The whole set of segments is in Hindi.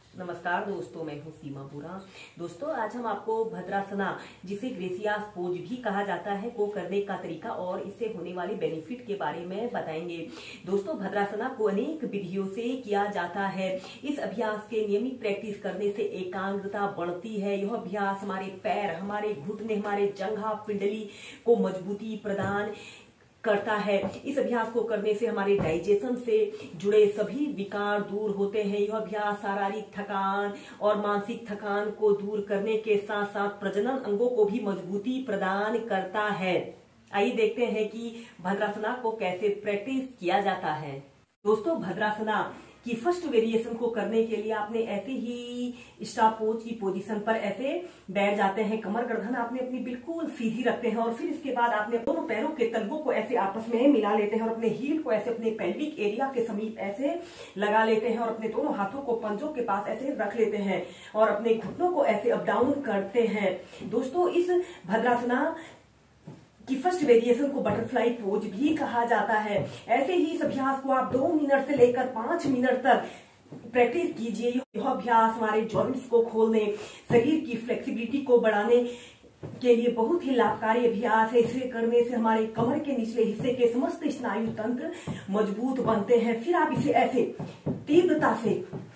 नमस्कार दोस्तों, मैं हूं सीमा बुरा। दोस्तों, आज हम आपको भद्रासना, जिसे ग्रेसियास पोज भी कहा जाता है, को करने का तरीका और इससे होने वाले बेनिफिट के बारे में बताएंगे। दोस्तों, भद्रासना को अनेक विधियों से किया जाता है। इस अभ्यास के नियमित प्रैक्टिस करने से एकाग्रता बढ़ती है। यह अभ्यास हमारे पैर, हमारे घुटने, हमारे जंघा पिंडली को मजबूती प्रदान करता है। इस अभ्यास को करने से हमारे डाइजेशन से जुड़े सभी विकार दूर होते हैं। यह अभ्यास शारीरिक थकान और मानसिक थकान को दूर करने के साथ साथ प्रजनन अंगों को भी मजबूती प्रदान करता है। आइए देखते हैं कि भद्रासना को कैसे प्रैक्टिस किया जाता है। दोस्तों, भद्रासना की फर्स्ट वेरिएशन को करने के लिए आपने ऐसे ही स्टार पोज की पोजीशन पर ऐसे बैठ जाते हैं। कमर गर्दन आपने अपनी बिल्कुल सीधी रखते हैं और फिर इसके बाद आपने दोनों पैरों के तलवों को ऐसे आपस में मिला लेते हैं और अपने हील को ऐसे अपने पेल्विक एरिया के समीप ऐसे लगा लेते हैं और अपने दोनों हाथों को पंजों के पास ऐसे रख लेते हैं और अपने घुटनों को ऐसे अप डाउन करते हैं। दोस्तों, इस भद्रासना की फर्स्ट वेरिएशन को बटरफ्लाई पोज भी कहा जाता है। ऐसे ही इस अभ्यास को आप 2 मिनट से लेकर 5 मिनट तक प्रैक्टिस कीजिए। यह अभ्यास हमारे जॉइंट्स को खोलने, शरीर की फ्लेक्सिबिलिटी को बढ़ाने के लिए बहुत ही लाभकारी अभ्यास है। इसे करने से हमारे कमर के निचले हिस्से के समस्त स्नायु तंत्र मजबूत बनते हैं। फिर आप इसे ऐसे तीव्रता से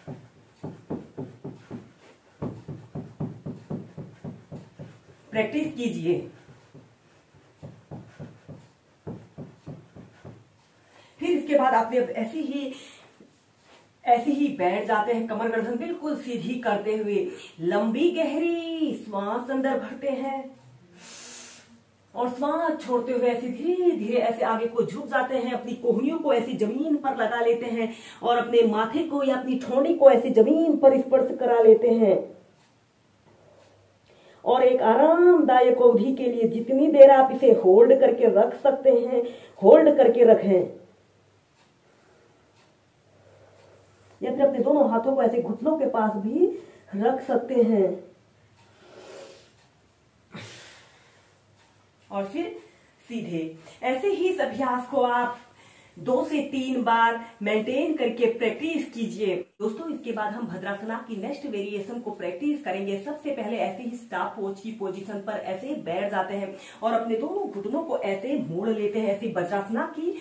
प्रैक्टिस कीजिए। फिर इसके बाद आपने ऐसे ही बैठ जाते हैं, कमर गर्दन बिल्कुल सीधी करते हुए लंबी गहरी श्वास अंदर भरते हैं और श्वास छोड़ते हुए ऐसे धीरे धीरे ऐसे आगे को झुक जाते हैं। अपनी कोहनियों को ऐसी जमीन पर लगा लेते हैं और अपने माथे को या अपनी ठोड़ी को ऐसे जमीन पर स्पर्श करा लेते हैं और एक आरामदायक अवधि के लिए जितनी देर आप इसे होल्ड करके रख सकते हैं, होल्ड करके रखें। या फिर अपने दोनों हाथों को ऐसे घुटनों के पास भी रख सकते हैं और फिर सीधे ऐसे ही इस अभ्यास को आप 2 से 3 बार मेंटेन करके प्रैक्टिस कीजिए। दोस्तों, इसके बाद हम भद्रासना की नेक्स्ट वेरिएशन को प्रैक्टिस करेंगे। सबसे पहले ऐसे ही स्टार पोज की पोजीशन पर ऐसे बैठ जाते हैं और अपने दोनों घुटनों को ऐसे मोड़ लेते हैं। ऐसी भद्रासना की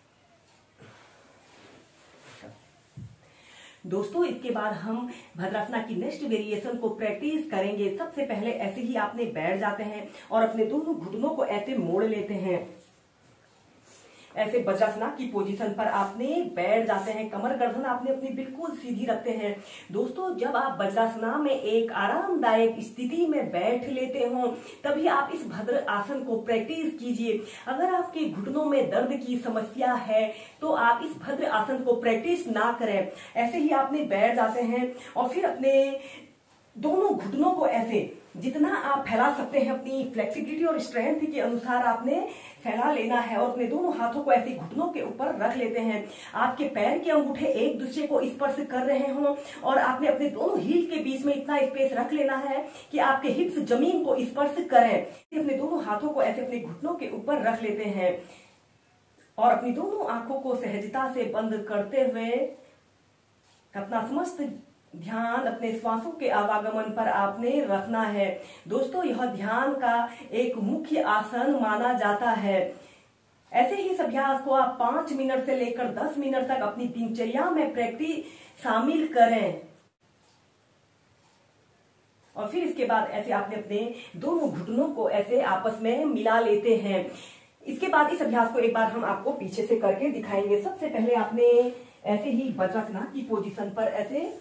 दोस्तों, इसके बाद हम भद्रासना की नेक्स्ट वेरिएशन को प्रैक्टिस करेंगे। सबसे पहले ऐसे ही आपने बैठ जाते हैं और अपने दोनों घुटनों को ऐसे मोड़ लेते हैं। ऐसे वज्रासना की पोजीशन पर आपने बैठ जाते हैं, कमर गर्दन आपने अपनी बिल्कुल सीधी रखते हैं। दोस्तों, जब आप वज्रासना में एक आरामदायक स्थिति में बैठ लेते हो तभी आप इस भद्र आसन को प्रैक्टिस कीजिए। अगर आपके घुटनों में दर्द की समस्या है तो आप इस भद्र आसन को प्रैक्टिस ना करें। ऐसे ही आपने बैठ जाते हैं और फिर अपने दोनों घुटनों को ऐसे जितना आप फैला सकते हैं अपनी फ्लेक्सिबिलिटी और स्ट्रेंथ के अनुसार आपने फैला लेना है और अपने दोनों हाथों को ऐसे घुटनों के ऊपर रख लेते हैं। आपके पैर के अंगूठे एक दूसरे को स्पर्श कर रहे हों और आपने अपने दोनों हील के बीच में इतना स्पेस रख लेना है कि आपके हिप्स जमीन को स्पर्श करें। अपने दोनों हाथों को ऐसे अपने घुटनों के ऊपर रख लेते हैं और अपनी दोनों आंखों को सहजता से बंद करते हुए अपना समस्त ध्यान अपने श्वासों के आवागमन पर आपने रखना है। दोस्तों, यह ध्यान का एक मुख्य आसन माना जाता है। ऐसे ही इस अभ्यास को आप 5 मिनट से लेकर 10 मिनट तक अपनी दिनचर्या में प्रैक्टिस शामिल करें और फिर इसके बाद ऐसे आपने अपने दोनों घुटनों को ऐसे आपस में मिला लेते हैं। इसके बाद इस अभ्यास को एक बार हम आपको पीछे से करके दिखाएंगे। सबसे पहले आपने ऐसे ही वज्रासना की पोजीशन पर ऐसे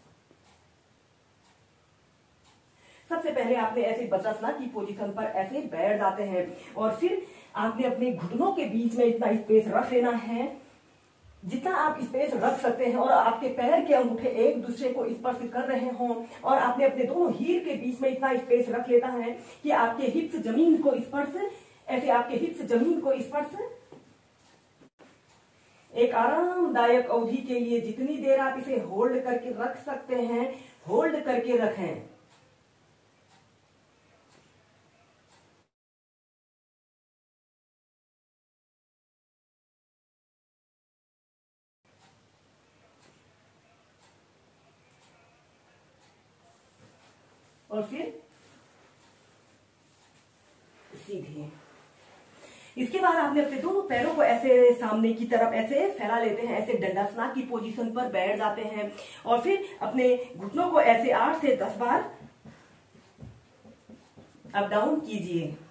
वज्रासना की पोजीशन पर ऐसे बैठ जाते हैं और फिर आपने अपने घुटनों के बीच में इतना स्पेस रख लेना है जितना आप स्पेस रख सकते हैं और आपके पैर के अंगूठे एक दूसरे को स्पर्श कर रहे हों और आपने अपने दोनों हील के बीच में इतना स्पेस रख लेना है कि आपके हिप्स जमीन को स्पर्श, ऐसे आपके हिप्स जमीन को स्पर्श। एक आरामदायक अवधि के लिए जितनी देर आप इसे होल्ड करके रख सकते हैं, होल्ड करके रखें। और फिर सीधे। इसके बाद आपने अपने दोनों पैरों को ऐसे सामने की तरफ ऐसे फैला लेते हैं, ऐसे दंडासना की पोजीशन पर बैठ जाते हैं और फिर अपने घुटनों को ऐसे 8 से 10 बार अप डाउन कीजिए।